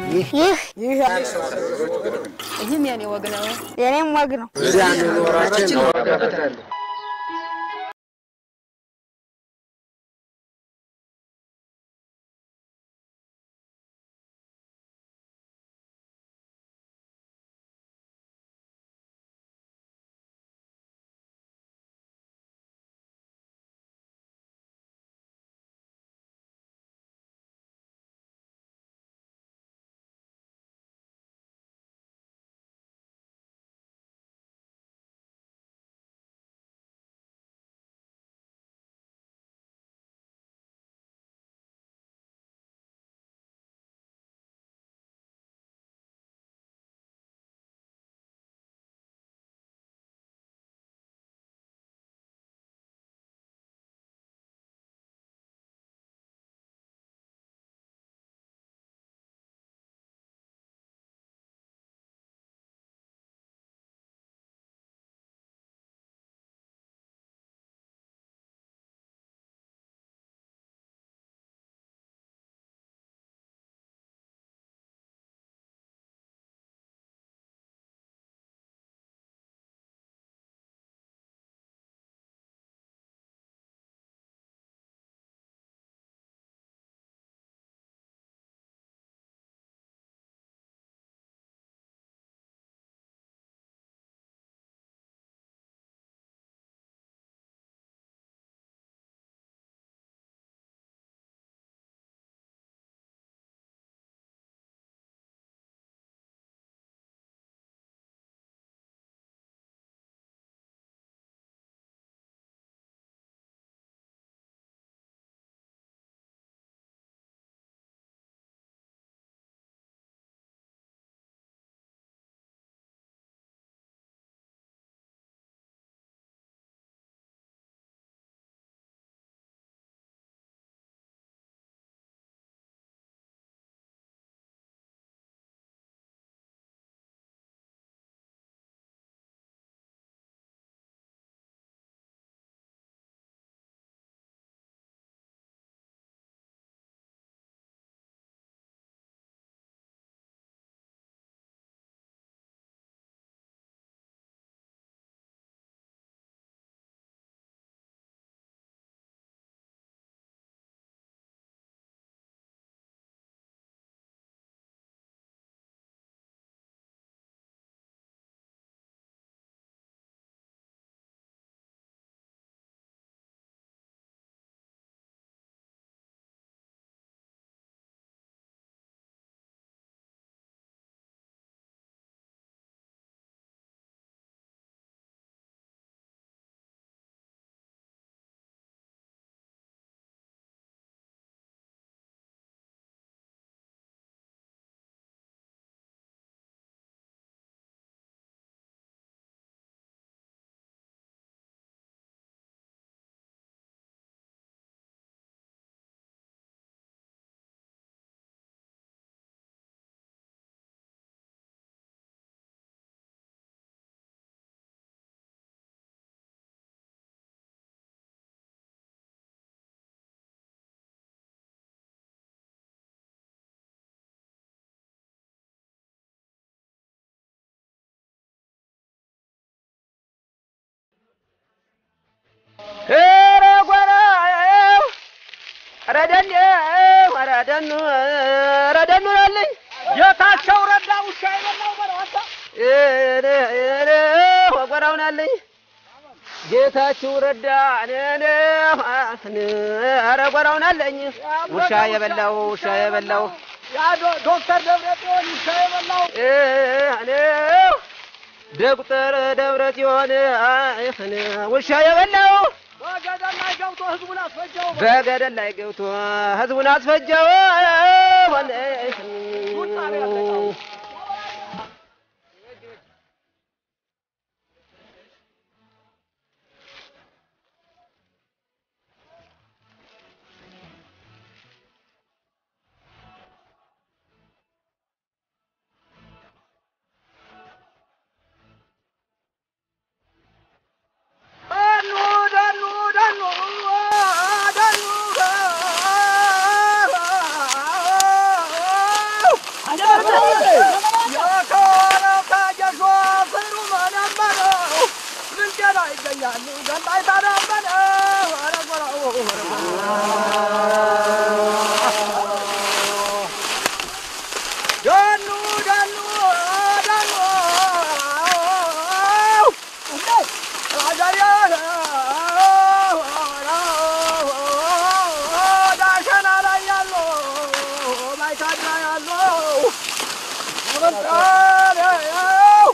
ይህም የኔ ወግ ነው የኔም ወግ ነው እዚያ ኖራችን ወጋበታል ረደኑ አለኝ የታቸው ረዳ ውሻ ይበላው በረዋታ ወገራውን አለኝ ጌታቸው ረዳ ወገራውን አለኝ ውሻ የበላው ያ ዶክተር ደብረጽዮን ውሻ የበላው ዶክተር ደብረጽዮን ውሻ የበላው በገደል ላይ ገብቶ ህዝቡን አስፈጀው ታድራ ያለው ወጣው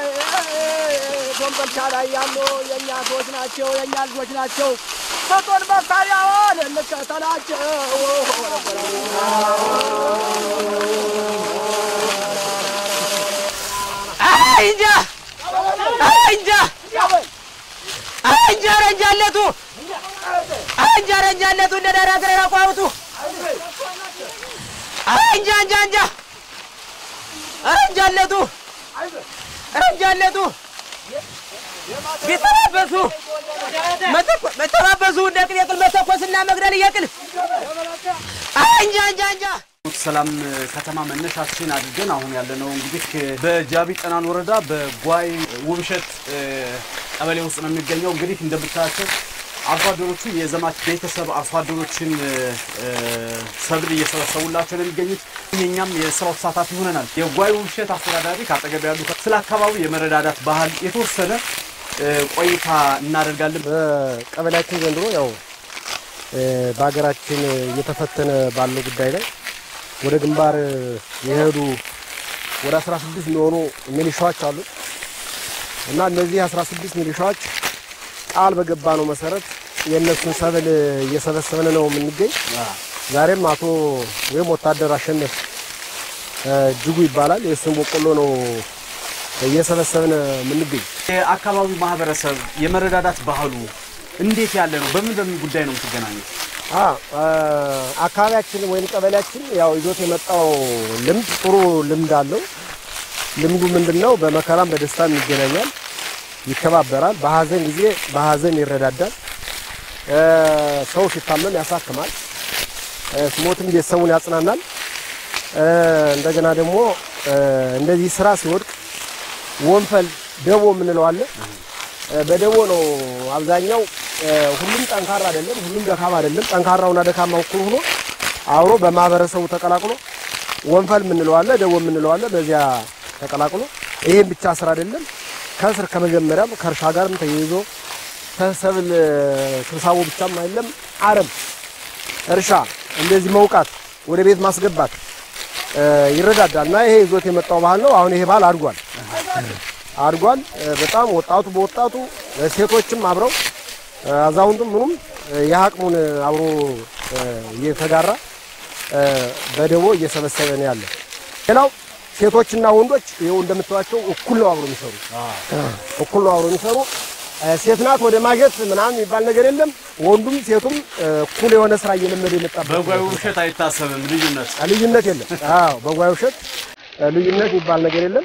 ኮምቦልቻ ላይ ያሉ የኛ ሰዎች ናቸው የኛ ልጆች ናቸው ሰጦን መሳሪያውን እንከተላቸው አይንጃ ረንጃለቱ እንደደረሰ ቋውቱ አንጃ ረንጃለቱ መተባበሱ እንደቅል የቅል መተኮስና መግደል የቅል አንጃ ሰላም ከተማ መነሻችን አድርገን አሁን ያለነው እንግዲህ በጃቢ ጠናን ወረዳ በጓይ ውብሸት ቀበሌ ውስጥ ነው የሚገኘው እንግዲህ እንደምታያቸው አርሶ አደሮቹ የዘማች ቤተሰብ አርሶ አደሮችን ሰብል እየሰበሰቡላቸው ነው የሚገኙት እኛም የስራው ተሳታፊ ሆነናል የጓይ ውብሸት አስተዳዳሪ ካጠገብ ያሉ ስለ አካባቢው የመረዳዳት ባህል የተወሰነ ቆይታ እናደርጋለን በቀበሌያችን ዘንድሮ ያው በአገራችን እየተፈተነ ባለው ጉዳይ ላይ ወደ ግንባር የሄዱ ወደ 16 የሚሆኑ ሚሊሻዎች አሉ እና እነዚህ 16 ሚሊሻዎች ቃል በገባነው መሰረት የነሱን ሰብል እየሰበሰበን ነው የምንገኝ ዛሬም አቶ ወይም ወታደር አሸነፍ ጅጉ ይባላል የሱን በቆሎ ነው እየሰበሰበን የምንገኝ የአካባቢው ማህበረሰብ የመረዳዳት ባህሉ እንዴት ያለ ነው በምን ጉዳይ ነው የምትገናኙት አካባቢያችን ወይም ቀበሌያችን ያው ይዞት የመጣው ልምድ ጥሩ ልምድ አለው ልምዱ ምንድነው በመከራም በደስታም ይገናኛል ይከባበራል በሐዘን ጊዜ በሐዘን ይረዳዳል ሰው ሲታመም ያሳክማል ስሞትም ቤተሰቡን ያጽናናል እንደገና ደግሞ እንደዚህ ስራ ሲወድቅ ወንፈል ደቦ ምንለው አለ በደቦ ነው አብዛኛው ሁሉም ጠንካራ አይደለም ሁሉም ደካማ አይደለም ጠንካራውና ደካማው እኩል ሆኖ አብሮ በማህበረሰቡ ተቀላቅሎ ወንፈል ምንለው አለ ደቦ ምንለው አለ በዚያ ተቀላቅሎ ይሄን ብቻ ስራ አይደለም ከስር ከመጀመሪያም ከርሻ ጋርም ተይዞ ተሰብል ስብሳቡ ብቻም አይደለም አረም እርሻ እንደዚህ መውቃት ወደ ቤት ማስገባት ይረዳዳልና ይሄ ይዞት የመጣው ባህል ነው አሁን ይሄ ባህል አድጓል በጣም ወጣቱ በወጣቱ ሴቶችም አብረው አዛውንቱም ምኑም ያቅሙን አብሮ እየተጋራ በደቦ እየሰበሰበ ነው ያለ ሌላው ሴቶችና ወንዶች ይሄው እንደምታዋቸው እኩል ነው አብሮ የሚሰሩ ሴት ናት ወደ ማጀት ምናምን የሚባል ነገር የለም ወንዱም ሴቱም እኩል የሆነ ስራ እየለመደ የመጣበት በጓይ ውብሸት አይታሰብም ልዩነት የለም አዎ በጓይ ውብሸት ልዩነት የሚባል ነገር የለም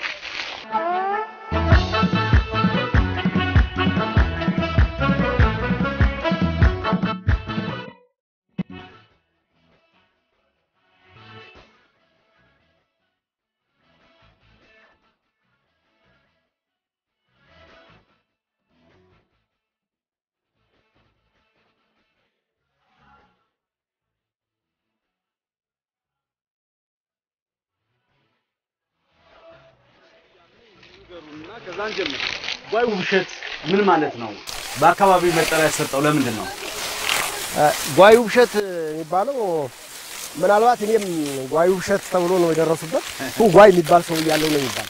ከዛን ጀምር ጓይ ውብሸት ምን ማለት ነው በአካባቢው መጠሪያ ሰጠው ለምንድን ነው ጓይ ውብሸት የሚባለው ምናልባት እኔም ጓይ ውብሸት ተብሎ ነው የደረሱበት ጓይ የሚባል ሰው ያለው ነው የሚባል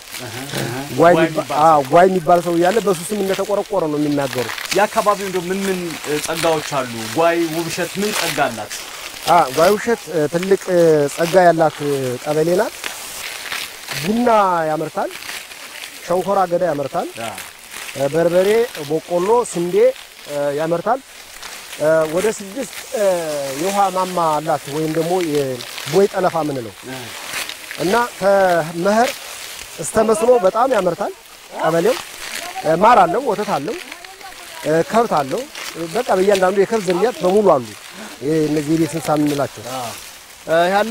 ጓይ የሚባል ሰው ያለ በሱ ስም እንደተቆረቆረ ነው የሚናገሩ የአካባቢው እንደው ምን ጸጋዎች አሉ ጓይ ውብሸት ምን ጸጋ አላት ጓይ ውብሸት ትልቅ ጸጋ ያላት ቀበሌ ናት ቡና ያመርታል ሸንኮራ አገዳ ያመርታል በርበሬ በቆሎ ስንዴ ያመርታል ወደ 6 የውሃ ማማ አላት ወይም ደግሞ የቦይ ጠለፋ ምን ነው እና ከመህር እስከ መስኖ በጣም ያመርታል ቀበሌው ማር አለው ወተት አለው ከብት አለው በቃ በእያንዳንዱ የከብት ዝርያት በሙሉ አሉ እነዚህ ቤት እንስሳ ምንላቸው ያለ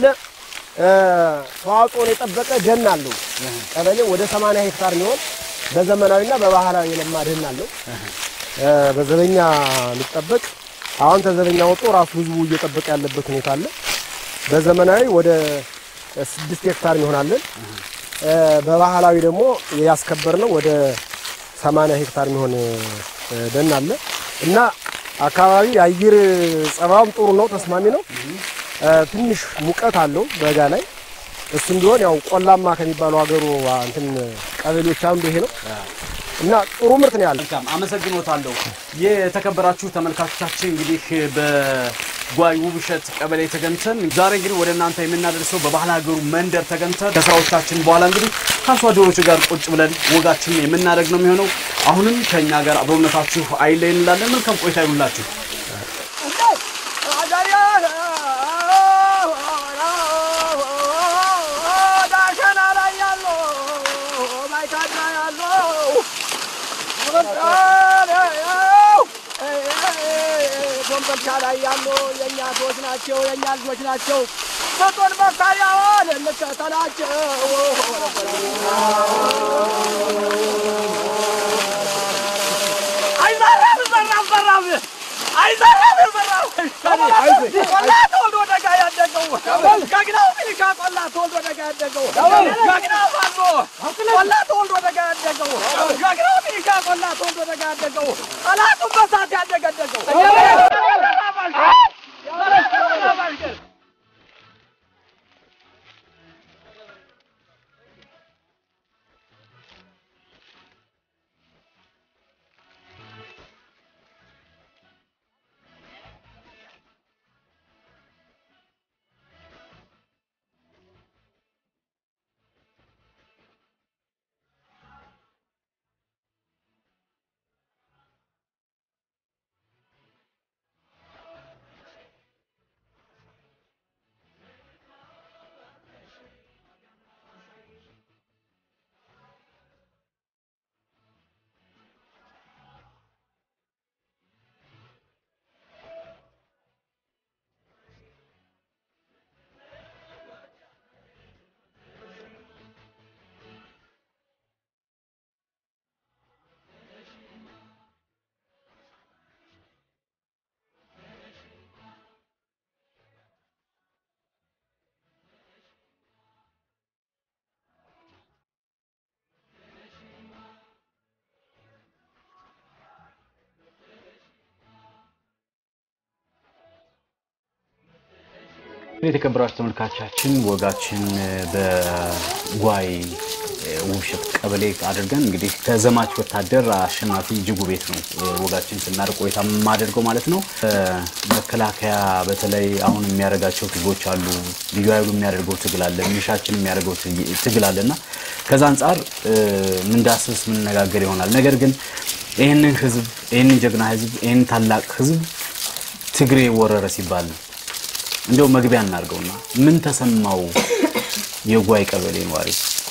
ተዋጽኦን የጠበቀ ደን አለው ቀበሌው ወደ 80 ሄክታር ነው በዘመናዊና በባህላዊ የለማ ደን አለው በዘበኛ ሊጠበቅ አሁን ተዘበኛ ወጦ ራሱ ህዝቡ እየጠበቀ ያለበት ሁኔታ አለ በዘመናዊ ወደ 6 ሄክታር ይሆናል በባህላዊ ደግሞ ያስከበርነው ወደ 80 ሄክታር የሚሆን ደን አለ እና አካባቢ የአየር ጸባዩም ጥሩ ነው ተስማሚ ነው ትንሽ ሙቀት አለው በጋ ላይ እሱም ቢሆን ያው ቆላማ ከሚባሉ ሀገሩ እንትን ቀበሌዎች አንዱ ይሄ ነው እና ጥሩ ምርት ነው ያለው መልካም አመሰግኖታለሁ የተከበራችሁ ተመልካቾቻችን እንግዲህ በጓይ ውብሸት ቀበሌ ተገንተን ዛሬ እንግዲህ ወደ እናንተ የምናደርሰው በባህል ሀገሩ መንደር ተገንተን ከስራዎቻችን በኋላ እንግዲህ ከአርሶ አደሮች ጋር ቁጭ ብለን ወጋችን የምናደርግ ነው የሚሆነው አሁንም ከኛ ጋር አብሮነታችሁ አይለየን እንላለን መልካም ቆይታ ይሁንላችሁ ላይ ያሉ የኛ ሰዎች ናቸው የኛ ልጆች ናቸው ፈጦን መሳሪያውን እንከተላቸው አይዛራብ ቆላ ተወልዶ ደጋ ያደገው ጋግናው ሚሊሻ ቆላ ተወልዶ ደጋ ያደገው ጋግናው ባሎ ቆላ ተወልዶ ደጋ ያደገው ጋግናው ሚሊሻ ቆላ ተወልዶ ደጋ ያደገው ጠላቱ በሳት ያደገደገው የተከበራችሁ ተመልካቾቻችን ወጋችን በጓይ ውብሸት ቀበሌ አድርገን እንግዲህ ከዘማች ወታደር አሸናፊ ጅጉ ቤት ነው ወጋችን ስናርቆ የታማደርገው ማለት ነው መከላከያ በተለይ አሁን የሚያረጋቸው ትግሎች አሉ ልዩ ኃይሉ የሚያደርገው ትግል አለ ሚሊሻችን የሚያደርገው ትግል አለና ከዛ አንፃር ምን ዳስስ ምን ነጋገር ይሆናል ነገር ግን ይሄንን ህዝብ ይሄንን ጀግና ህዝብ ይሄን ታላቅ ህዝብ ትግሬ ወረረ ሲባል እንደው መግቢያ እናርገውና ምን ተሰማው የጓይ ቀበሌ ነዋሪ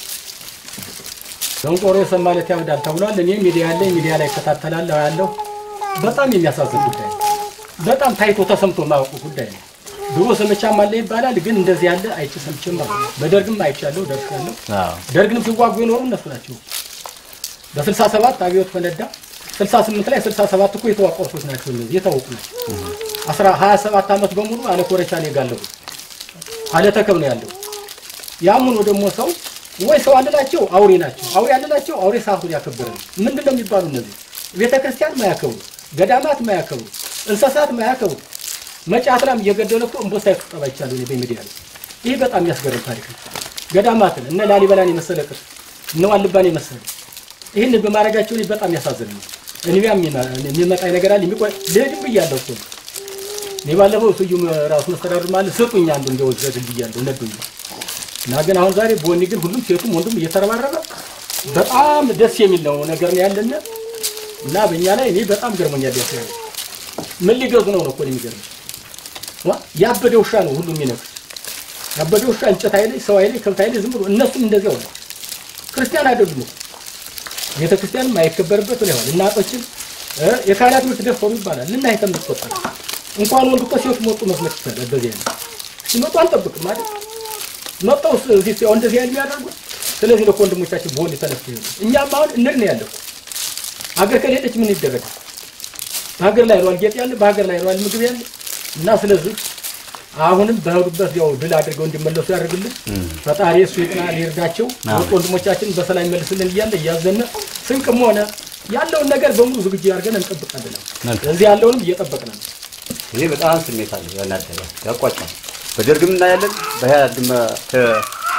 ደንቆሮ ሰማለት ያወዳል ተብሏል እኔ ሚዲያ ላይ ተከታተላለሁ ያለው በጣም የሚያሳዝን ጉዳይ በጣም ታይቶ ተሰምቶ ማውቁ ጉዳይ ነው ድሮ ሰምቻም አለ ይባላል ግን እንደዚህ ያለ አይተሰምችም ማለት በደርግም አይቻለሁ ደርሻለሁ ደርግንም ሲዋጉ የኖሩ እነሱ ናቸው በ67 አብዮት ፈነዳ 68 ላይ 67 እኮ የተዋቀሩት ናቸው እነዚህ የታወቁ ናቸው 27 አመት በሙሉ አለ ኮረቻ ላይ ጋለው አለ ተከብ ነው ያለው ያሙን ወደሞ ሰው ወይ ሰው አለላቸው አውሬ ናቸው አውሬ አለላቸው አውሬ ሳሁን ያከበረን ምንድነው የሚባሉ እነዚህ ቤተክርስቲያን ማያከብሩ ገዳማት ማያከብሩ እንስሳት ማያከብሩ መጫትራም እየገደለኮ እንቦሳ ይፈጠባ ይቻላል ነው በሚዲያ ላይ ይሄ በጣም ያስገርም ታሪክ ነው ገዳማትን እነ ላሊበላን የመሰለቅስ ነው አልባን የመሰለ ይሄን በማረጋቸው ላይ በጣም ያሳዝናል እኔም የሚመጣ ነገር አለ የሚቆይ ለድም ይያለው እኮ ለባለፈው ስዩም ራስ መስተዳድር ማለት ሰጡኝ አንዱ እንደወዘድ ይያለው ነዱኝ እና ግን አሁን ዛሬ ቦኒ ግን ሁሉም ሴቱም ወንዱም እየተረባረበ በጣም ደስ የሚል ነው ነገር ነው ያለና እና በእኛ ላይ እኔ በጣም ገርሞኛል ያሰው ምን ሊገዙ ነው እኮ የሚገርም ያበደ ውሻ ነው ሁሉም ይነክስ ያበደ ውሻ እንጨት አይለይ ሰው አይለይ ከብት አይለይ ዝም ብሎ እነሱም እንደዚያው ነው ክርስቲያን አይደሉም ቤተክርስቲያን ማይከበርበት ነው ያለው እናቶችን የካህናት ምርት ደፈሩ ይባላል እና ይተምጥቆጣ እንኳን ወንድ እኮ ሴት ሞጡ መስመት ይችላል በዚህ አይነት ሲመጡ አንጠብቅ ማለት መጣው እዚህ ሲሆን እንደዚህ አይነት የሚያደርጉ ስለዚህ ነው ወንድሞቻችን ቦል ተነስቶ እኛም አሁን እንር ነው ያለው ሀገር ከሌለች ምን ይደረጋል ሀገር ላይ ነው አልጌጥ ያለ በሀገር ላይ ነው ምግብ ያለ እና ስለዚህ አሁንም በህሩበት ያው ድል አድርገው እንዲመለሱ ያደርግልን ፈጣሪ እሱ ይጥናል ይርዳቸው ወንድሞቻችን በሰላም ይመልስልን ይያለ ያዘነ ስንቅም ሆነ ያለውን ነገር በሙሉ ዝግጁ ያርገን እንጠብቃለን እዚህ ያለውንም እየጠበቅን ነው ይሄ በጣም ስሜት አለ ያናደለ ያቋጫል በደርግም እና ያለን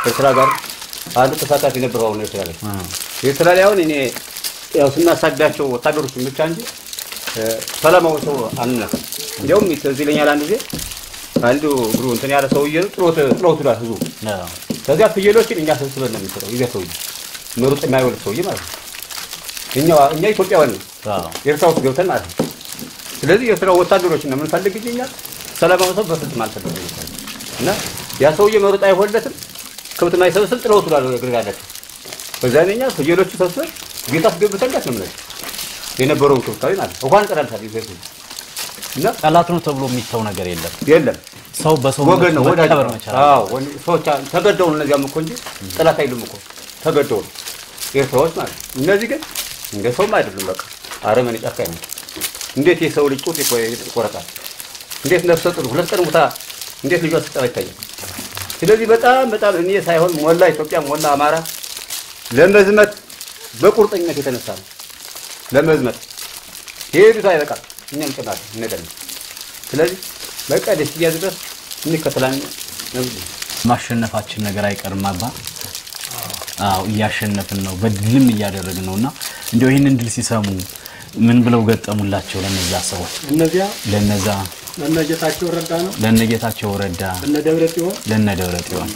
ኤርትራ ጋር አንዱ ተሳታፊ ነበረው ነው ኤርትራ ላይ አሁን እኔ ያው ስናሳዳቸው ወታደሮች ብቻ እንጂ ሰላማው ሰው አንነካም እንደውም ይተዝለኛል አንድ ጊዜ አንዱ ግሩ እንትን ያለ ሰውዬ ጥሎት ዳር ህዙ ከዚያ ፍየሎችን እኛ ሰብስበን ነው የሚሰራው ይዘተው ምሩጥ የማይወል ሰውዬ ማለት ነው እኛ ኢትዮጵያውያን ነው ኤርትራ ውስጥ ገብተን ማለት ነው ስለዚህ የኤርትራ ወታደሮች ነው ምን ፈልግኝኛ ሰላማው ሰው በፍጹም አልፈልግም እና ያ ሰውዬ ምሩጥ አይሆንለትም ከብት ማይሰብስብ ጥሎት ዳር ግርጋላቸው በዛኛኛ ፍየሎቹ ሰብስበን ጌታ አስገብተንለት ነው የነበረው ክፍታዊ ማለት እንኳን ቀራልታል ይዘቱ እና ጠላት ነው ተብሎ የሚታው ነገር የለም ሰው በሰው ወገን ነው ወዳጅ አዎ ሰዎች ተገደው ነው እነዚያም እኮ እንጂ ጠላት አይሉም እኮ ተገደው ኤርትራዎች ማለት እነዚህ ግን እንደ ሰው አይደሉም በቃ አረመኔ ጫካይ ነው እንዴት የሰው ልጅ ጡት ይቆረጣል እንዴት ነፍሰ ጡር ሁለት ቀን ሙታ እንዴት ልጅ አስጠራ ይታያል ስለዚህ በጣም እኔ ሳይሆን ሞላ ኢትዮጵያ ሞላ አማራ ለመዝመት በቁርጠኝነት የተነሳ ነው ለመዝመት ሄዱት አይበቃ እኛም ጨናል እንነደን ስለዚህ በቃ ደስ ይያዝበት እንከተላን ነው ማሸነፋችን ነገር አይቀርም አባ አው ያሸነፍን ነው በድልም እያደረግን ነውና እንደው ይሄንን ድል ሲሰሙ ምን ብለው ገጠሙላቸው ለነዛ ሰዎች እነዚያ ለነዛ ለነጌታቸው ረዳ ነው ለነጌታቸው ረዳ ለነደብረጽዮን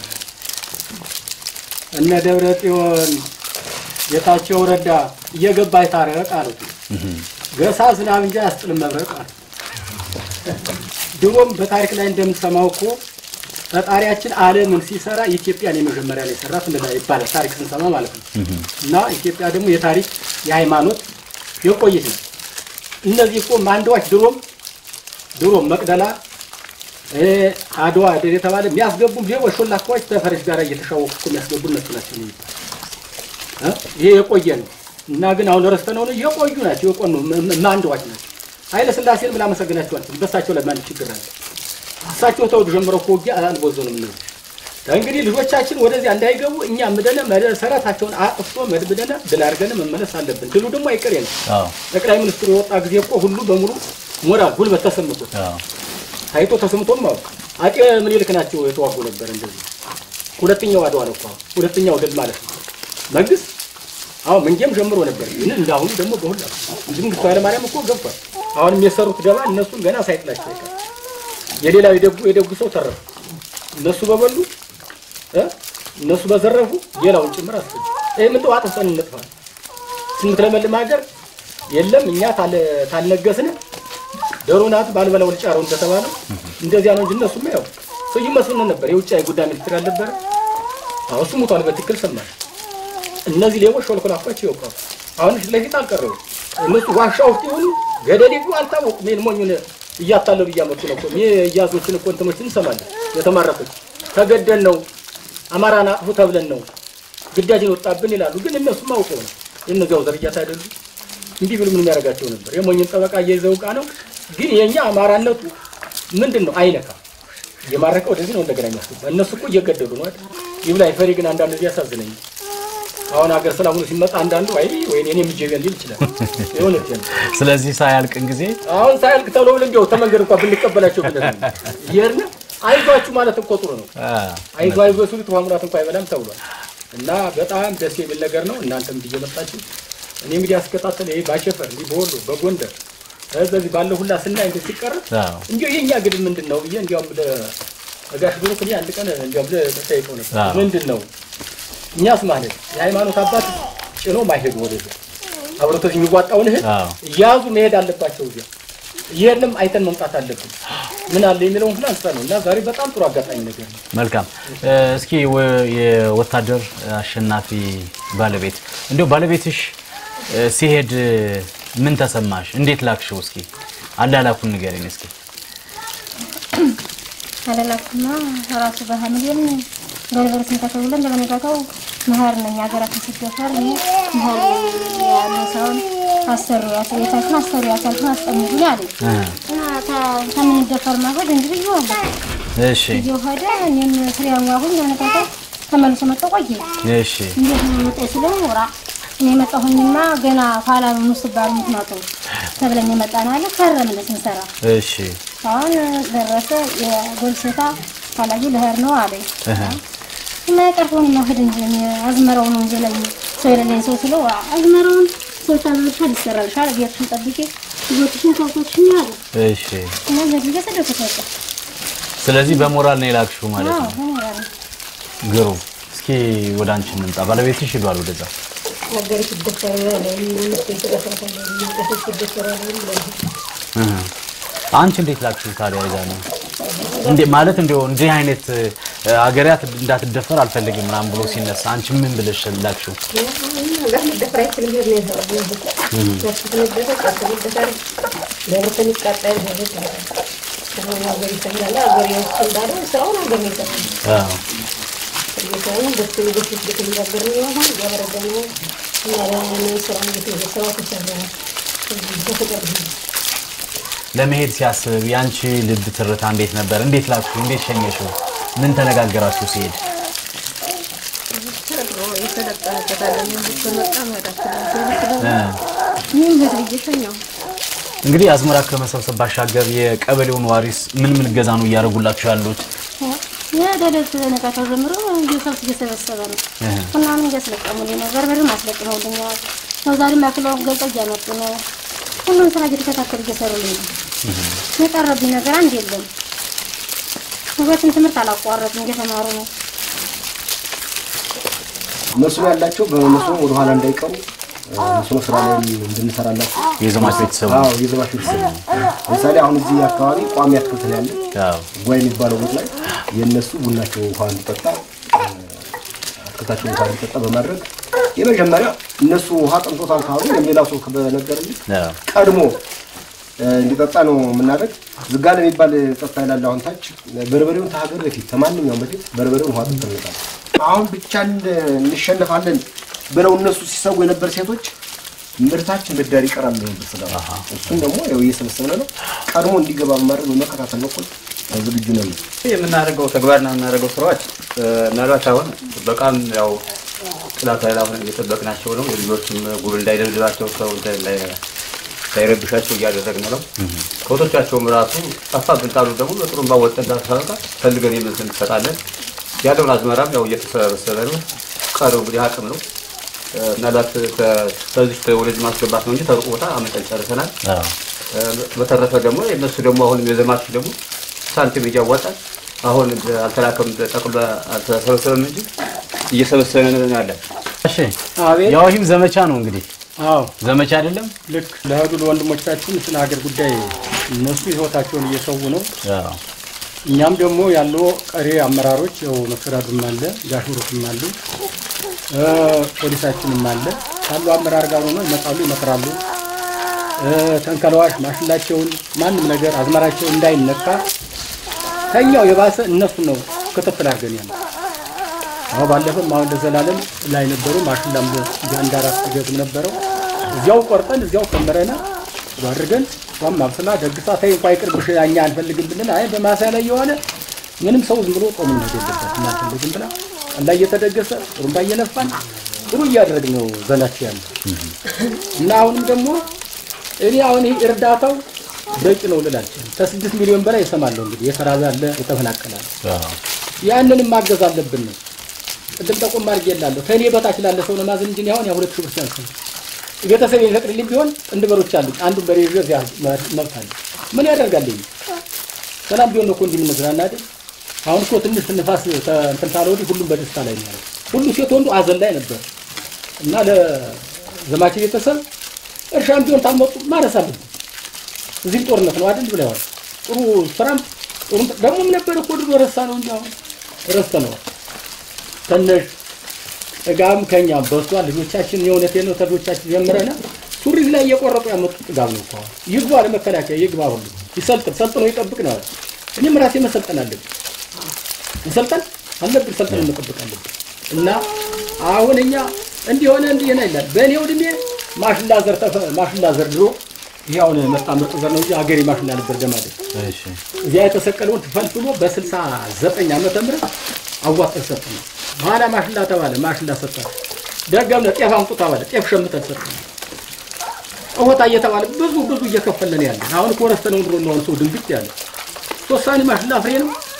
እነደብረጽዮን ጌታቸው ረዳ እየገባ ይታረቅ አሉት ገሳ ዝናብ እንጂ አስጥልም መብረቅ አለ ድሮም በታሪክ ላይ እንደምንሰማው እኮ ፈጣሪያችን ዓለምን ሲሰራ ኢትዮጵያን የመጀመሪያ ላይ ሰራት እንደላይ ይባላል ታሪክ ስንሰማ ማለት ነው እና ኢትዮጵያ ደግሞ የታሪክ የሃይማኖት የቆየች ነው እነዚህ እኮ ማንዶች ድሮም መቅደላ አድዋ የተባለ የሚያስገቡም ሌቦች ሾላካዎች ተፈረሽ ጋር እየተሻወቁ የሚያስገቡ እነሱ ናቸው ይሄ የቆየ ነው እና ግን አሁን ረስተነው ነው የቆዩ ናቸው የቆኑ ማንዶች ናቸው ኃይለ ሥላሴን ብላ መሰገናቸዋል በሳቸው ላይ ማን ችግር አለ እሳቸው ተው ጀምረው ኮጊ አልቦዘንም ነው እንግዲህ ልጆቻችን ወደዚህ እንዳይገቡ እኛ መደነ መሰረታቸውን አጥፍቶ መድብደና ድላርገን መመለስ አለብን ድሉ ደግሞ አይቀር ነው ጠቅላይ ሚኒስትሩ የወጣ ጊዜ እኮ ሁሉ በሙሉ ሞራል ጉልበት ተሰምቶ ታይቶ ተሰምቶም ነው አጤ ምኒልክ ናቸው የተዋጉ ነበር እንደዚህ ሁለተኛው አድዋ ነው እኮ ሁለተኛው ድል ማለት ነው መንግስት አሁን መንገም ጀምሮ ነበር ግን እንዳሁን ደግሞ በሁላ መንግስቱ ኃይለ ማርያም እኮ ገብቷል አሁን የሰሩት ደባ እነሱን ገና ሳይጥላቸው የሌላው የደጉ ሰው ተረፈ እነሱ በበሉ እነሱ በዘረፉ ሌላውን ጭምር አስፈጅ ምን ተው አጥፍተን እንጥፋል ስንትለመልም ሀገር የለም እኛ ታልነገስን ደሮናት ባልበላው ልጫረው እንደተባለው እንደዚያ ነው እንጂ እነሱም ያው ሰው ይመስሉን ነበር የውጭ ጉዳይ ሚኒስትር ያለበት አሁን ስሙታል በትክክል ሰማል እነዚህ ሌቦች ሾልኮላፋቸው ይወጣው አሁን ስለዚህ ታልቀረው እነሱ ዋሻው ይሁን ገደል ይሁን አልታወቁም ምን ሞኙን እያታለሉ እያመጡ ነው እኮ የያዞችን እኮ እንትኖችን እንሰማለን የተማረኩት ተገደል ነው አማራና አጥፉ ተብለን ነው ግዳጅ ወጣብን ይላሉ ግን እነሱ ማውቀው ነው እነዚያው ዘርያት አይደሉ እንዲህ ብሎ ምን ያረጋቸው ነበር የሞኝን ጠበቃ እየዘውቃ ነው ግን የኛ አማራነቱ ምንድነው አይነካ የማረከው ወደዚህ ነው እንደገና ያስቀባ እነሱ እኮ እየገደሉ ነው አይደል ይብላይ ፈሪ ግን አንዳንዱ ያሳዝነኝ አሁን ሀገር ሰላሙን ሲመጣ አንዳንዱ አይ ወይ እኔ ምጄን ሊል ይችላል የሆነች ስለዚህ ሳያልቅን ጊዜ አሁን ሳያልቅ ተብሎ እንደው ተመንገር እንኳን ብንቀበላቸው ብለን ይርነ አይዟችሁ ማለት እኮ ጥሩ ነው አይዟችሁ ሲሉ ተዋሙራት እንኳን አይበላም ተብሏል እና በጣም ደስ የሚል ነገር ነው እናንተም እየመጣችሁ እኔ እንግዲህ አስከታተለ ይሄ ባሸፈር እንዲህ በወሎ በጎንደር ስለዚህ ባለው ሁላ ስናይ እንደ ሲቀርብ እንዴው የኛ ግድ ምንድነው ብዬ እንዲያው ለጋሽ ግሩፕ ላይ አንድ ቀን እንዲያው ለተጠይቀው ነበር ምንድነው እኛስ ማለት የሃይማኖት አባት ጭኖ ማይሄዱ ወደዚህ አብሮቶች የሚዋጣውን ያዙ መሄድ አለባቸው እዚያ ይሄንም አይተን መምጣት አለብን ምን አለ የሚለውን ሁሉ አንስተነው እና ዛሬ በጣም ጥሩ አጋጣሚ ነገር ነው መልካም እስኪ የወታደር አሸናፊ ባለቤት እንደው ባለቤትሽ ሲሄድ ምን ተሰማሽ እንዴት ላክሽው እስኪ አላላኩን ንገሪኝ እስኪ አላላኩና ራሱ በሐምሌን በልበርት ተከውለን እንደመነጋጋው መሃር ነኝ ሀገራችን ሲገፋር መሃር ያነሳውን አሰሩያት የታችን አሰሩያታችን አስጠምዱኝ አለኝ እና ከምን ደፈር ማሆድ እንግዲህ ይወጣ እሺ ይወጣ እኔም ፍሬያው አሁን እንደመነጋጋው ተመልሶ መጣ ቆየ እሺ እንዴት ነው መጣ ስለወራ እኔ መጣሁኝና ገና ኋላ ነው ስባል ምትመጣው ተብለኝ መጣና አለ ከረም ለስንሰራ እሺ አሁን ደረሰ የጎልሰታ ኋላዩ ለህር ነው አለኝ ما يقرفون ما هدن جميع أزمرون وجلهم سوينا اللي نسوي أزمرون سويت هذا الشهر السر الشهر بيرشون طبيعي يوتشين كوكوتشين هذا እሺ ما زال جالس أدرك هذا ስለዚህ በሞራል ነው የላክሽው ማለት ነው በሞራል ግሩ እስኪ ወደ አንቺ እንምጣ ባለቤትሽ ይሏል ወደዛ ነገር ይደፈር ያለው አንቺ እንዴት ላክሽው ታዲያ ይዛኔ እንዴ ማለት እንደው እንዴ አይነት አገሪያት እንዳትደፈር አልፈልግም ምናምን ብሎ ሲነሳ አንቺ ምን ብለሽ ላክሽው ለመሄድ ሲያስብ ያንቺ ልብ ትርታ እንዴት ነበር እንዴት ላክሽው እንዴት ሸኘሽው ምን ተነጋገራችሁ ሲሄድ እንግዲህ አዝመራ ከመሰብሰብ ባሻገር የቀበሌውን ዋሪስ ምን ገዛ ነው ያረጉላችሁ ያሉት يا دلت نكاتو زمرو يوسف يسبسب ነው እና ምን ያስለቀሙ ነው በርበሬ ማስለቀሙ ነው ነው ዛሬ ማክለው ገልጠ ያመጡ ነው ሁሉም ስራ እየተከታተሉ እየሰሩልኝ ነው የቀረብኝ ነገር አንድ የለም ወበትን ትምህርት አላቋረጥም እየተማሩ ነው መስሎ ያላቸው በመስሎ ወደ ኋላ እንዳይቀሩ መስሎ ስራ ላይ እንድንሰራላችሁ የዘማች ቤተሰብ አዎ የዘማች ቤተሰብ ለምሳሌ አሁን እዚህ አካባቢ ቋሚ አትክልት ነው ያለ አዎ ጓይ የሚባለው ቦታ ላይ የነሱ ቡናቸው እንኳን እንጠጣ አትክልታቸው እንኳን እንጠጣ በማድረግ የመጀመሪያ እነሱ ውሃ ጠምቶታል ካሉ የሌላው ሰው ከበነገርልኝ ቀድሞ እንዲጠጣ ነው የምናደርግ ዝጋለ የሚባል ጠጣ ይላል አሁን ታች በርበሬውን ታገር በፊት ተማንኛውም በፊት በርበሬውን ውሃ ጠጥተናል አሁን ብቻ እንሸነፋለን ብለው እነሱ ሲሰው የነበር ሴቶች ምርታችን በዳሪ ይቀራል ነው በሰላም እሱን ደግሞ ያው እየሰበሰበ ነው ቀድሞ እንዲገባ ማድረግ በመከታተል ነው ዝግጁ ነን የምናደርገው ተግባርና የምናደርገው ስራዎች ምናልባት አሁን በቃም ያው ጥላት ላይ አሁን እየተጠበቅናቸው ነው የልጆችም ጉብ እንዳይደልድላቸው ሰው እንዳይረብሻቸው እያደረግን ነው ከወቶቻቸውም ራሱ ጠፋ ብንጣሉ ደግሞ በጥሩምባ ወጥተን ዳሰራታ ፈልገን የምንሰን እንሰጣለን ያለውን አዝመራም ያው እየተሰበሰበ ነው ቀረው እንግዲህ አቅም ነው ምናልባት ከዚህ ወደዚህ ማስገባት ነው እንጂ ተርቆ ቦታ አመጣን ጨርሰናል በተረፈ ደግሞ እነሱ ደግሞ አሁን የዘማች ደግሞ ሳንቲም እያዋጣን አሁን አልተላከም ተጠቅሎ አልተሰበሰበም እንጂ እየሰበሰበን ነው ያለ እሺ ያው ይህም ዘመቻ ነው እንግዲህ አዎ ዘመቻ አይደለም ልክ ለሁሉ ወንድሞቻችን ስለ ሀገር ጉዳይ እነሱ ህይወታቸውን እየሰው ነው አዎ እኛም ደግሞ ያለው ቀሪ አመራሮች ያው መከራዱም አለ ያሹሩም አለ ፖሊሳችንም አለ ካሉ አመራር ጋር ሆኖ ይመጣሉ ይመክራሉ ተንከለዋሽ ማሽላቸውን ማንንም ነገር አዝመራቸው እንዳይነካ ታኛው የባሰ እነሱ ነው ከተፈል አድርገን ያለው አሁን ባለፈው ማው ለዘላለም ላይ ነበሩ ማሽላም ያንዳራስ ገዝም ነበረው እዚያው ቆርጠን እዚያው ከመረና አድርገን ማምሰላ ደግሳ ታይ እንኳን ይቅርብሽ ያኛ አንፈልግም ብለን አይ በማሳ ላይ የሆነ ምንም ሰው ዝም ብሎ ቆም ነው የሌለበት እናንተ ዝም ብላ አላ እየተደገሰ ሩምባ እየነፋን ጥሩ እያደረግን ነው ዘናችን ያለ እና አሁንም ደግሞ እኔ አሁን እርዳታው በቂ ነው ልላችሁ ከ6 ሚሊዮን በላይ ይሰማለው እንግዲህ የተራዘ አለ የተፈናቀላል ያንንም ማገዝ አለብን ነው ቅድም ተቆም ማርግ ይላልው ከኔ በታች ላለ ሰው ነው ማዝን እንጂ ያሁን ያ 2 ሺህ ብር ቻንስ ቤተሰብ ይፈቅድልኝ ቢሆን እንድበሮች አሉ አንዱ በሬ ይዘዝ መብታል ምን ያደርጋልኝ ሰላም ቢሆን ነው እኮ እንዲምንዝራና አይደል አሁን እኮ ትንሽ ንፋስ እንትን ታለውዲ ሁሉም በደስታ ላይ ነው ሁሉ ሴት ወንዱ አዘን ላይ ነበር እና ለዘማች ቤተሰብ እርሻም ቢሆን ታመጡ ማረስ አለብን እዚህ ጦርነት ነው አይደል ብለው ጥሩ ስራም ጥሩ ደግሞ ነበር እኮ ድሮ ረሳ ነው እንጂ አሁን ረስተ ነው ተነሽ እጋም ከኛ በሷል ልጆቻችን የሆነቴ ነው ተዶቻችን ጀምረና ሱሪ ላይ እየቆረጡ ያመጡት ጋር ነው ታው ይግባ ለመከላከያ ይግባ ሁሉ ሰልጥኖ ይጠብቅ ነው እኔም ራሴ መሰልጠን አለብኝ መሰልጠን አለብኝ ሰልጠን መጠበቅ አለብኝ እና አሁንኛ እንዲሆነ እንዲየና ይላል በእኔው እድሜ ማሽላ ዘር ድሮ ይያውን መጣ ምርጥ ዘር ነው እንጂ አገሬ ማሽላ ነበር ደማደ እሺ እዚያ የተሰቀለውን ተፈልፍሎ በ69 ዓመተ ምህረት አዋጣ ሰጠን ባላ ማሽላ ተባለ ማሽላ ሰጠን ደጋም ነው ጤፍ አምጡ ተባለ ጤፍ ሸምተን ሰጠን እወታ እየተባለ ብዙ እየከፈለን ያለ አሁን ኮረስተነው ድሮ ነው ሰው ድንግጥ ያለ ሶሳኒ ማሽላ ፍሬ ነው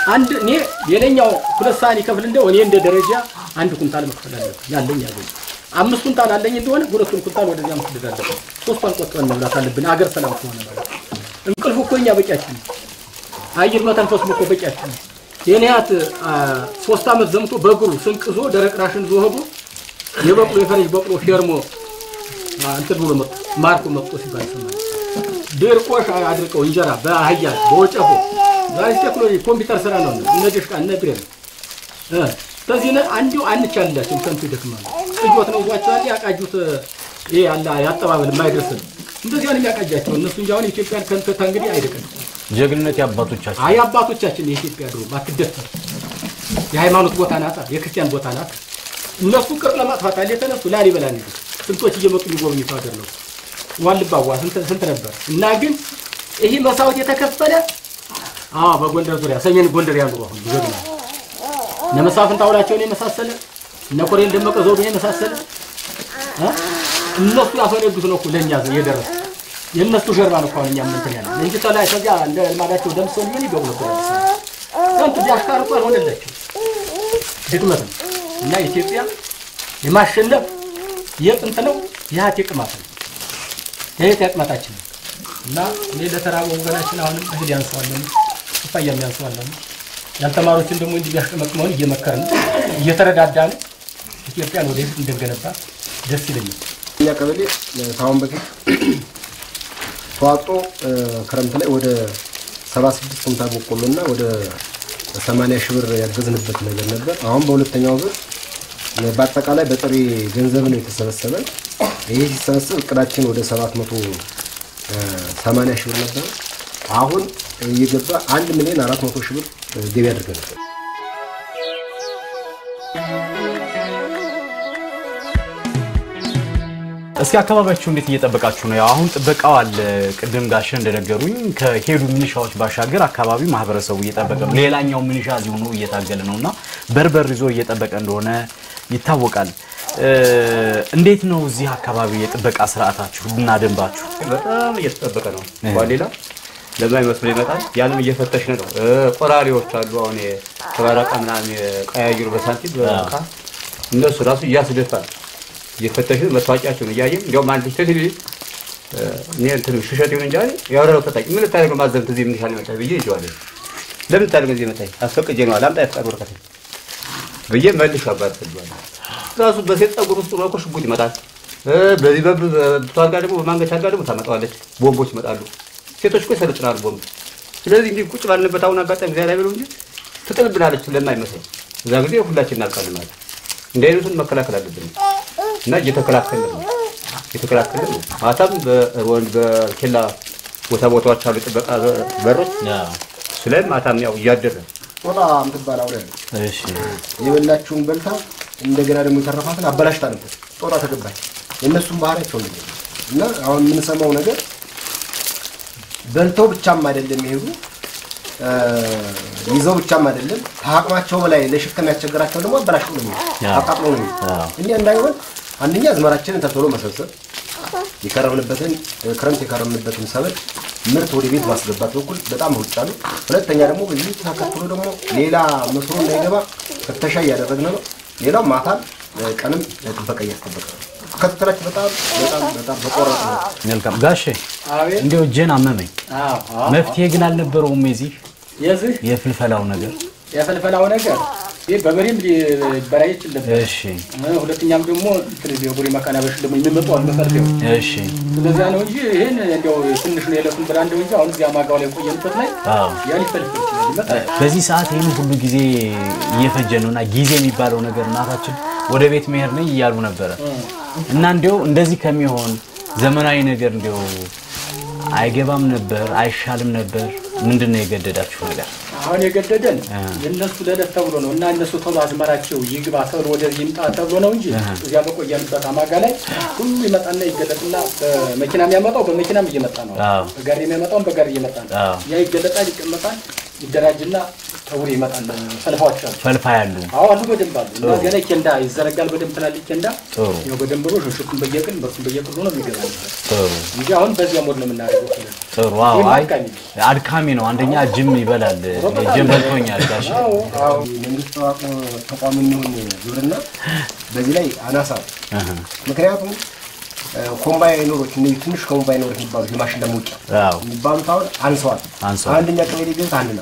አንድ እኔ የለኛው 2 ሳኒ ከፍል እንደው እኔ እንደ ደረጃ 1 ኩንታል መክፈል አለብኝ ያለኝ 5 ኩንታል አለኝ እንደሆነ 2 ኩንታል ወደዚያ መስደድ አለብኝ 3 ቆጥረን መብላት አለብን አገር ሰላም ሆነ ማለት እንቅልፍ እኮ እኛ በቂያችን አየር መተንፈስ እኮ በቂያችን የኔያት 3 አመት ዘምቶ በእግሩ ስንቅዞ ደረቅ ራሽን ዞሆቡ የበቅሎ የፈረጅ በቅሎ ፌርሞ አንተ ብሎ ማርኮ መጥቶ ሲባል ሰማኝ ድርቆሽ አድርቀው እንጀራ በአህያ በወጨፎ ዛሬ ቴክኖሎጂ ኮምፒውተር ስራ ነው እነዚህ ቃል ነግረን በዚህነ አንዱ አንቻላችሁ ከንቱ ይደክማል ጥጆት ነው ዟቻለ ያቃጁት ይሄ አላ ያጠባበል ማይደርስ እንደዚህ አይነት ያቃጃቸው እነሱ እንጃውን ኢትዮጵያን ከንቱ ታንግዲ አይደለም ጀግንነት ያባቶቻችን አያባቶቻችን የኢትዮጵያ ድሮ ባትደፈር የሃይማኖት ቦታ ናታ የክርስቲያን ቦታ ናታ እነሱ ቅር ለማጥፋት አለ ተነሱ ላሊበላ ነው ስንቶች እየመጡ ሊጎበኙ ታደር ነው ዋልባዋ ስንት ነበር እና ግን ይሄ መሳውት የተከፈለ በጎንደር ዙሪያ ሰሜን ጎንደር ያሉ አሁን ጀግና ነመሳፍን ታውላቸው ነው መሳሰለ ነቆሬን ደመቀ ዘውዱ ነው መሳሰለ እነሱ ያፈረዱት ነው ለኛ የደረሰ የነሱ ጀርባ ነው እኛ ምን ያለ እንጂ ተላይ ተዚያ እንደ ማዳቸው ደምሶ ምን ይገቡ ነበር አንተ ያሽካርቁ አልሆነላችሁ ድክመት እና ኢትዮጵያ የማሸነፍ የጥንት ነው ያት ይቅማት ነው የት ያቅማታችን እና እኔ ለተራበው ወገናችን አሁንም እህል ያንሰዋለን ፈያም ያንሰዋለን ያንተማሮችን ደግሞ እንዲህ ያሽከመቅመውን እየመከርን እየተረዳዳን ኢትዮጵያን ወደፊት እንደገነባ ደስ ይለኛል እኛ ቀበሌ ታውን በፊት ተዋጦ ክረምት ላይ ወደ 76 ኩንታል በቆሎና ወደ 80 ሺህ ብር ያገዝንበት ነገር ነበር አሁን በሁለተኛው ዙር በአጠቃላይ በጥሬ ገንዘብ ነው የተሰበሰበ ይሄ ሲሰበሰብ እቅዳችን ወደ 780 ሺህ ብር ነበር አሁን እየገባ 1,400,000 ብር ገቢ አድርገናል እስኪ አካባቢያችሁ እንዴት እየጠበቃችሁ ነው? አሁን ጥበቃው አለ ቅድም ጋሽ እንደነገሩኝ ከሄዱ ሚኒሻዎች ባሻገር አካባቢ ማህበረሰቡ እየጠበቀ ነው። ሌላኛው ሚኒሻ እዚሁ ነው እየታገለ ነውና በርበር ይዞ እየጠበቀ እንደሆነ ይታወቃል። እንዴት ነው እዚህ አካባቢ የጥበቃ ስርዓታችሁ እና ደንባችሁ? በጣም እየተጠበቀ ነው። ዋሌላ ለማይመስል ይመጣል ያንም እየፈተሽነ ነው። ቆራሪዎች አሉ አሁን ተባራቃ ምናምን ቀያይሩ በሳንቲም በቃ እነሱ ራሱ እያስደፋል የፈተሽን መስዋዕታቸውን እያየን እንደውም አንድ ትልል እንትን ሽሸት ይሁን እንጂ ያወራው ተጣቂ ምን ታደርገው ማዘንት እዚህ ምን ይሻል ይመጣል ብዬ ይዤዋለሁ ለምን ታደርገው እዚህ መጣይ አስፈቅጄ ነው አላምጣ ያፍቃድ ወረቀት ብዬ መልሽ አባት ተባለ ራሱ በሴት ጸጉር ውስጥ ነው ሽጉጥ ይመጣል በዚህ በብቷል ጋር ደግሞ በማንገቻ ጋር ደግሞ ታመጣዋለች ቦምቦች ይመጣሉ ሴቶች እኮ ይሰለጥናሉ ቦምብ ስለዚህ እንዲህ ቁጭ ባልንበት አሁን አጋጣሚ ዛሬ ላይ ብለው እንጂ ትጥልብናለች ስለማይመስል እዛ ጊዜ ሁላችን እናልቃለን ማለት እንደይሉትን መከላከል አለብን እና እየተከላከልን ነው ማታም በወንድ በኬላ ቦታዎች አሉ ጥበቃ በሮች ስለዚህ ማታም ያው እያደረ ጦጣ ምትባላው ላይ እሺ የበላችሁን በልታ እንደገና ደግሞ ተረፋትን አበላሽታ ነበር ጦጣ ተገባች የነሱን ባህሪያቸው ነው እና አሁን ምን ሰማው ነገር በልተው ብቻም አይደለም ይሄዱ ይዘው ብቻም አይደለም ታቅማቸው በላይ ለሽከም ያስቸግራቸው ደግሞ አበላሽው ነው አቃጥሎ ነው እንዴ እንዳይሆን አንደኛ ዝመራችንን ተቶሎ መሰብሰብ የከረምንበትን ክረምት የከረምንበትን ሰብል ምርት ወደ ቤት ማስገባት በኩል በጣም ወጣሉ ሁለተኛ ደግሞ በዚህ ተከትሎ ደግሞ ሌላ መስሮ እንዳይገባ ፍተሻ ያደረግነ ነው ሌላው ማታን ቀንም ጥበቃ ያስጠበቀ ከተተራች በጣም በቆራጥ ነው መልካም ጋሼ እንዴው ጀን አመመኝ መፍትሄ ግን አልነበረውም የዚህ የፍልፈላው ነገር በበሬም ሊበራይ ይችላል እሺ ሁለተኛም ደግሞ የቡሪ መካናበሽ ደግሞ የሚመጣው አልመፈርደው እሺ ስለዚህ ነው እንጂ ይሄን እንደው ትንሽ ነው የለፉን ብራንድ እንጂ አሁን እዚያ ማጋው ላይ ቆየንበት ላይ ያ ሊፈልፍ ይችላል በዚህ ሰዓት ይሄን ሁሉ ጊዜ እየፈጀ ነውና ጊዜ የሚባለው ነገር እናታችን ወደ ቤት መሄድ ነው ይያሉ ነበር እና እንደው እንደዚህ ከሚሆን ዘመናዊ ነገር እንደው አይገባም ነበር አይሻልም ነበር ምንድነው የገደዳችሁ ነገር አሁን የገደደን የነሱ ለደፍ ተብሎ ነው እና እነሱ ተው አዝመራቸው ይግባ ተብሎ ወደዚህ ይምጣ ተብሎ ነው እንጂ እዚያ በቆየንበት አማጋ ላይ ሁሉ ይመጣና ይገለጥና በመኪናም ያመጣው በመኪናም እየመጣ ነው በጋሪ የሚያመጣው በጋሪ እየመጣ ነው ያ ይገለጣል ይቀመጣል ይደራጅና ፀጉር ይመጣል ፈልፋዎች አሉ ፈልፋ ያሉ አሉ በደንብ አሉ እና ገና ኬንዳ ይዘረጋል በደንብ ትላልቅ ኬንዳ ነው በደንብ ነው ሹሹን በየቀን በየቀኑ ነው የሚገባው እንጂ አሁን በዚያ ሞድ ነው የምናደርገው ጥሩ አይ አድካሚ ነው አንደኛ ጅም ይበላል ጅም በልቶኛል ጋሽ መንግስት ተቋም ነው ግብርና በዚህ ላይ አናሳ ምክንያቱም ኮምባይነሮች ትንሽ ኮምባይነሮች የሚባሉት የማሽን ደሞጭ የሚባሉት አሁን አንሰዋል አንደኛ ቀበሌ ግን አንድና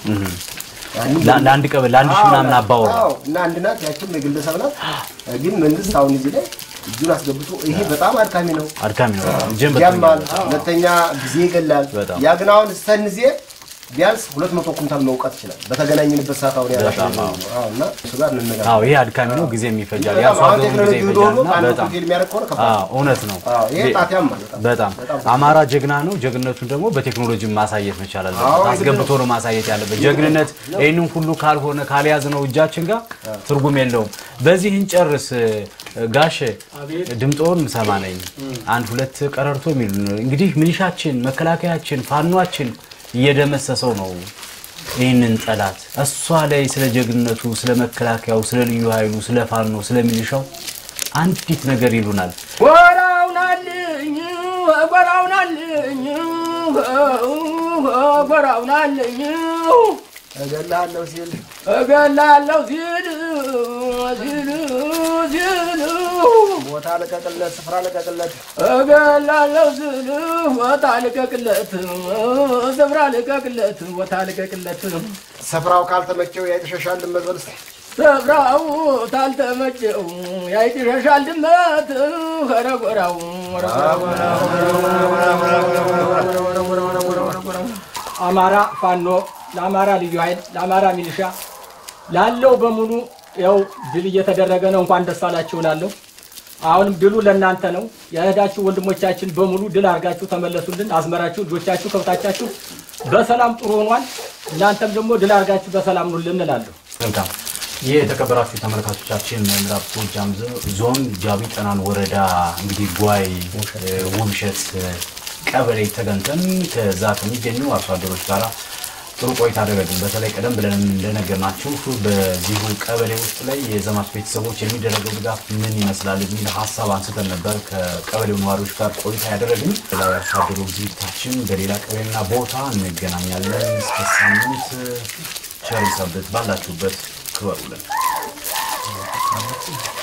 ለአንድ ቀበሌ ለአንድ ሺህ ምናምን አባወራ እና አንድና ያቺም የግለሰብ ናት ግን መንግስት አሁን እዚህ ላይ እጁን አስገብቶ ይሄ በጣም አድካሚ ነው ያማል ሁለተኛ ጊዜ ይገላል ያ ግን አሁን ስተንዜ ቢያንስ 200 ኩንታል መውቀት ይችላል በተገናኘንበት ሰዓት አሁን ያላሽና እሱ ጋር እንነጋገር ይሄ አድካሚ ነው ጊዜ የሚፈጃል ያ ሷዶ ጊዜ ይፈጃል በጣም እውነት ነው ይሄ ጣቲያም በጣም አማራ ጀግና ነው ጀግነቱን ደግሞ በቴክኖሎጂ ማሳየት መቻል አለበት አስገብቶ ነው ማሳየት ያለበት ጀግንነት ይሄንን ሁሉ ካልሆነ ካልያዝ ነው እጃችን ጋር ትርጉም የለውም በዚህ እንጨርስ ጋሽ ድምጦን ሰማነኝ አንድ ሁለት ቀረርቶ የሚሉ እንግዲህ ሚሊሻችን መከላከያችን ፋኗችን እየደመሰሰው ነው ይሄንን ጠላት እሷ ላይ ስለ ጀግነቱ ስለ መከላከያው ስለ ልዩ ኃይሉ ስለ ፋኖ ስለ ሚሊሻው አንዲት ነገር ይሉናል ወራውናልኝ እገላለሁ ሲል ቦታ ለቀቅለት ስፍራ ለቀቅለት እገላለሁ ሲል ቦታ ለቀቅለት ስፍራ ለቀቅለት ቦታ ለቀቅለት ስፍራው ካልተመቸው ያይተሻሻል ድመት ስፍራው ካልተመቸው ያይተሻሻል ድመት ገረጎራው አማራ ፋኖ ለአማራ ልዩ ኃይል ለአማራ ሚሊሻ ላለው በሙሉ ያው ድል እየተደረገ ነው እንኳን ደስ አላችሁ ላለው አሁንም ድሉ ለእናንተ ነው ያሄዳችሁ ወንድሞቻችን በሙሉ ድል አርጋችሁ ተመለሱልን አዝመራችሁ ልጆቻችሁ ከብታቻችሁ በሰላም ጥሩ ሆኗል እናንተም ደግሞ ድል አርጋችሁ በሰላም ነው ልንላለው መልካም የተከበራችሁ ተመልካቾቻችን ምዕራብ ጎጃም ዞን ጃቢ ጠናን ወረዳ እንግዲህ ጓይ ውብሸት ቀበሌ ተገንተን ከዛ ከሚገኙ አርሶ አደሮች ጋር ጥሩ ቆይታ አደረግን በተለይ ቀደም ብለን እንደነገርናችሁ በዚሁ ቀበሌ ውስጥ ላይ የዘማች ቤተሰቦች የሚደረገው ድጋፍ ምን ይመስላል የሚል ሐሳብ አንስተን ነበር ከቀበሌው ነዋሪዎች ጋር ቆይታ ያደረግን ለአርሶ አደሩ ዝግጅታችን በሌላ ቀበሌና ቦታ እንገናኛለን እስከ ሳምንት ቸር ሰንብቱ ባላችሁበት ክበሩልን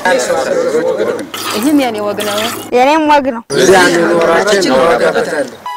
ይሄም ያኔ ወግ ነው የኔም ወግ ነው እዚያ ነው ወራችን ነው